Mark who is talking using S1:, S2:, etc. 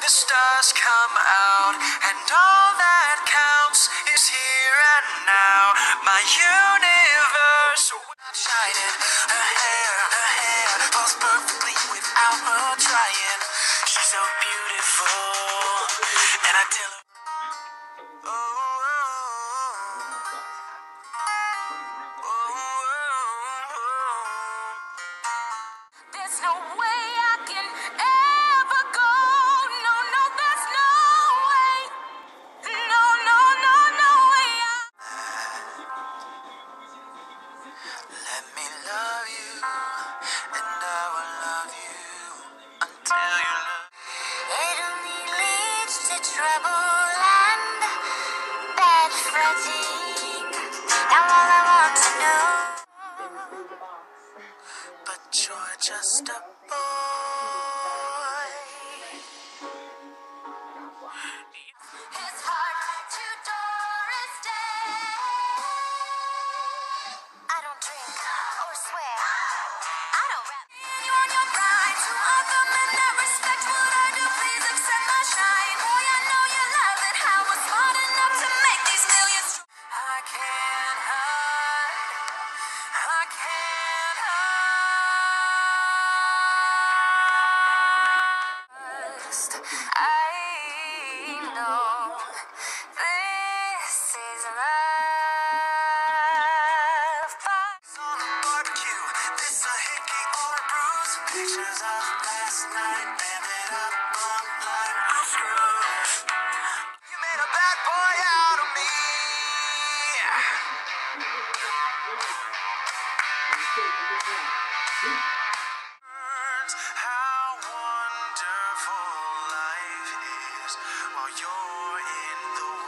S1: the stars come out, and all that counts is here and now. My universe shining, her hair falls perfectly without her trying. She's so beautiful, and I tell her, oh, there's no way I can ever go. No, no, there's no way. No, no, no, no way. Let me love you, and I will love you until you love. It only leads to trouble and bad fretting. Now all I want to know, but you're just a boy. It's hard to Doris Day. I don't drink or swear. I don't rap. You on your bride to other men that respect what I do. Please accept my shine. Boy, I know you love it. How was smart enough to make these millions. I can't hide. I can't hide. I know this is love. On a barbecue, this a hickey or a bruise. Pictures of last night, banded up online. I'm screwed. You made a bad boy out of me. How wonderful life is while you're in the